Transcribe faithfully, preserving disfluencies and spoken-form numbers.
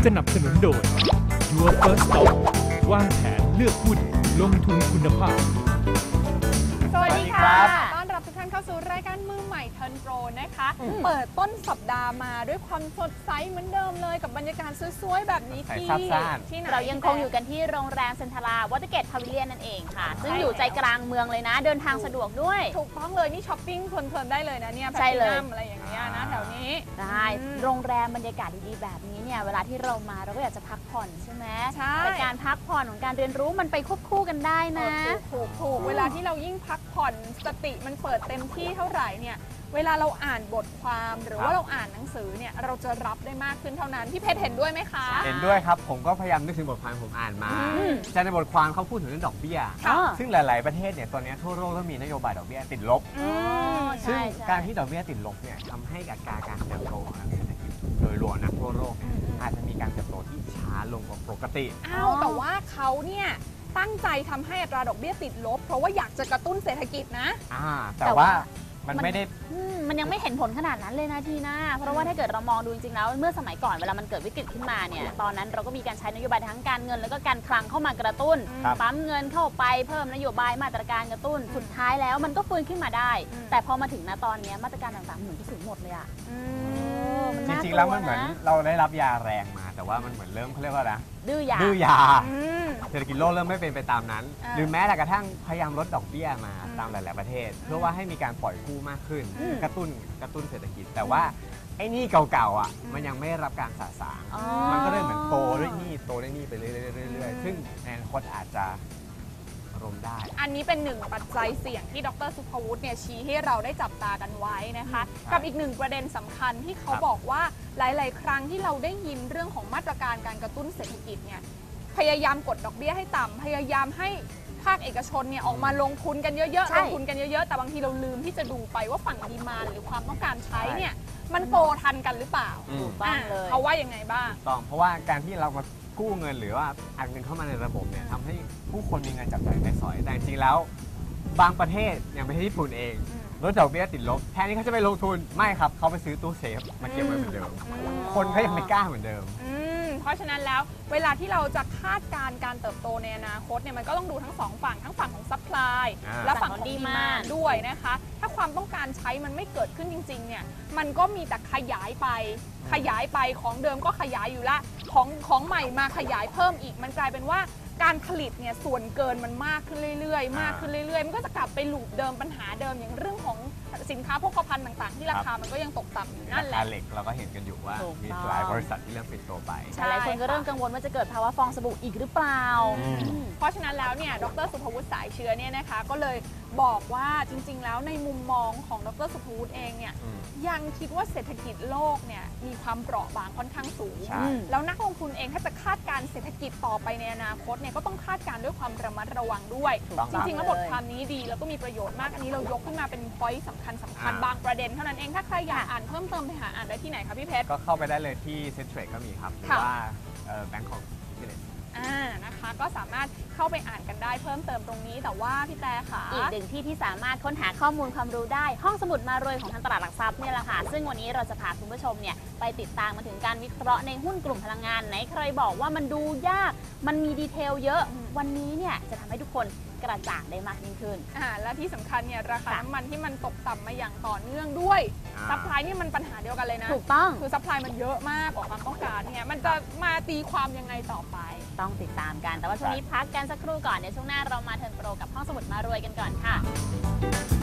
สนับสนุนโดย Your First Stop วางแผนเลือกหุ้นลงทุนคุณภาพสวัสดีค่ะต้อนรับทุกท่านเข้าสู่รายการมือใหม่เทิร์นโปรนะคะเปิดต้นสัปดาห์มาด้วยความสดใสเหมือนเดิมเลยกับบรรยากาศสวยๆแบบนี้ที่ที่เรายังคงอยู่กันที่โรงแรมเซ็นทรัลวอเตอร์เกตพาวิเลียนนั่นเองค่ะซึ่งอยู่ใจกลางเมืองเลยนะเดินทางสะดวกด้วยถูกต้องเลยนี่ช้อปปิ้งเพลินๆได้เลยนะเนี่ยแพลตินัมอะไรอย่างเงี้ยนะแถวนี้ได้โรงแรมบรรยากาศดีๆแบบนี้เนี่ยเวลาที่เรามาเราก็อยากจะพักผ่อนใช่ไหมใช่แต่การพักผ่อนของการเรียนรู้มันไปควบคู่กันได้นะถูกถูกเวลาที่เรายิ่งพักผ่อนสติมันเปิดเต็มที่เท่าไหร่เนี่ยเวลาเราอ่านบทความหรือว่าเราอ่านหนังสือเนี่ยเราจะรับได้มากขึ้นเท่านั้นพี่เพชรเห็นด้วยไหมคะเห็นด้วยครับผมก็พยายามนึกถึงบทความผมอ่านมาแต่ในบทความเขาพูดถึงเรื่องดอกเบี้ยซึ่งหลายๆประเทศเนี่ยตอนนี้ทั่วโลกก็มีนโยบายดอกเบี้ยติดลบซึ่งการที่ดอกเบี้ยติดลบเนี่ยทำให้อัตราการเติบโตของเศรษฐกิจโดยรวมนะทั่วโลกอาจจะมีการเติบโตที่ช้าลงกว่าปกติอ้าวแต่ว่าเขาเนี่ยตั้งใจทำให้อัตราดอกเบี้ยติดลบเพราะว่าอยากจะกระตุ้นเศรษฐกิจนะอ่าแต่ว่ามันไม่ได้มันยังไม่เห็นผลขนาดนั้นเลยนะทีน่าเพราะว่าถ้าเกิดเรามองดูจริงๆแล้วเมื่อสมัยก่อนเวลามันเกิดวิกฤตขึ้นมาเนี่ยตอนนั้นเราก็มีการใช้นโยบายทั้งการเงินแล้วก็การคลังเข้ามากระตุ้นปั๊มเงินเข้าไปเพิ่มนโยบายมาตรการกระตุ้นสุดท้ายแล้วมันก็ฟื้นขึ้นมาได้แต่พอมาถึงณตอนนี้มาตรการต่างๆเหมือนจะสูญหมดเลยอะจริงๆแล้วมันเหมือนเราได้รับยาแรงมาแต่ว่ามันเหมือนเริ่มเขาเรียกว่าอะไรดื้อยาดื้อยาเศรษฐกิจโลกเริ่มไม่เป็นไปตามนั้นหรือแม้แต่กระทั่งพยายามลดดอกเบี้ยมาตามหลายๆประเทศเพื่อว่าให้มีการปล่อยกู้มากขึ้นกระตุ้นกระตุ้นเศรษฐกิจแต่ว่าไอ้นี่เก่าๆอ่ะมันยังไม่ได้รับการสะสางมันก็เลยเหมือนโตด้วยนี่โตด้วยนี่ไปเรื่อยๆซึ่งในอนาคตอาจจะรมได้อันนี้เป็นหนึ่งปัจจัยเสี่ยงที่ดร.สุภวุฒิเนี่ยชี้ให้เราได้จับตากันไว้นะคะกับอีกหนึ่งประเด็นสำคัญที่เขาบอกว่าหลายๆครั้งที่เราได้ยินเรื่องของมาตรการการกระตุ้นเศรษฐกิจเนี่ยพยายามกดดอกเบี้ยให้ต่ำพยายามให้ภาคเอกชนเนี่ยออกมาลงทุนกันเยอะๆลงทุนกันเยอะๆแต่บางทีเราลืมที่จะดูไปว่าฝั่งดีมานด์หรือความต้องการใช้เนี่ยมันโตทันกันหรือเปล่าเขาว่ายังไงบ้างต้องเพราะว่าการที่เรามากู้เงินหรือว่าอัดเงินเข้ามาในระบบเนี่ยทำให้ผู้คนมีเงินจับจ่ายใช้สอยแต่จริงๆแล้วบางประเทศอย่างประเทศญี่ปุ่นเองลดดอกเบี้ยติดลบแทนที่เขาจะไปลงทุนไม่ครับเขาไปซื้อตู้เซฟมาเก็บไว้เหมือนเดิมคนเขายังไม่กล้าเหมือนเดิมเพราะฉะนั้นแล้วเวลาที่เราจะคาดการณ์การเติบโตในอนาคตเนี่ยมันก็ต้องดูทั้งสองฝั่งทั้งฝั่งของซัพพลายและฝั่งของดีมานด์ด้วยนะคะถ้าความต้องการใช้มันไม่เกิดขึ้นจริงๆเนี่ยมันก็มีแต่ขยายไปขยายไปของเดิมก็ขยายอยู่ละของของใหม่มาขยายเพิ่มอีกมันกลายเป็นว่าการผลิตเนี่ยส่วนเกินมันมากขึ้นเรื่อยๆมากขึ้นเรื่อยๆมันก็จะกลับไปลูปเดิมปัญหาเดิมอย่างเรื่องของสินค้าโภคภัณฑ์ต่างๆที่ราคามันก็ยังตกต่ำอยู่นั่นแหละราคาเหล็กเราก็เห็นกันอยู่ว่ามีหลายบริษัทที่เริ่มปิดตัวไปหลายคนก็เริ่มกังวลว่าจะเกิดภาวะฟองสบู่อีกหรือเปล่าเพราะฉะนั้นแล้วเนี่ยดร.สุภวุฒิสายเชื้อเนี่ยนะคะก็เลยบอกว่าจริงๆแล้วในมุมมองของดร.สุภวุฒิเองเนี่ยยังคิดว่าเศรษฐกิจโลกเนี่ยมีความเปราะบางค่อนข้างสูงแล้วนักลงทุนเองถ้าจะคาดการเศรษฐกิจต่อไปในอนาคตเนี่ยก็ต้องคาดการด้วยความระมัดระวังด้วยจริงๆแล้วบทความนี้ดีแล้วก็มีประโยชน์มากอันนี้เรายกขึ้นมาเป็น point สำคัญสำคัญบางประเด็นเท่านั้นเองถ้าใครอยากอ่านเพิ่มเติมไปหาอ่านได้ที่ไหนคะพี่เพชรก็เข้าไปได้เลยที่เซ็นทรัลก็มีครับหรือว่าแบงก์ของอ่านะคะก็สามารถเข้าไปอ่านกันได้เพิ่มเติมตรงนี้แต่ว่าพี่แต่ค่ะอีกหนึ่งที่ที่สามารถค้นหาข้อมูลความรู้ได้ห้องสมุดมารวยของทางตลาดหลักทรัพย์เนี่ยแหละค่ะซึ่งวันนี้เราจะพาคุณผู้ชมเนี่ยไปติดตามมาถึงการวิเคราะห์ในหุ้นกลุ่มพลังงานไหนใครบอกว่ามันดูยากมันมีดีเทลเยอะวันนี้เนี่ยจะทำให้ทุกคนกระจ่างได้มากยิ่งขึ้นอ่าและที่สำคัญเนี่ยราคาน้ำมันที่มันตกต่ำมาอย่างต่อเนื่องด้วยซัพพลายนี่มันปัญหาเดียวกันเลยนะถูกต้องคือซัพพลายมันเยอะมากกว่าความต้องการเนี่ยมันจะมาตีความยังไงต่อไปต้องติดตามกันแต่ว่าช่วงนี้พักกันสักครู่ก่อนเดี๋ยวช่วงหน้าเรามาเทิร์นโปรกับห้องสมุดมารวยกันก่อนค่ะ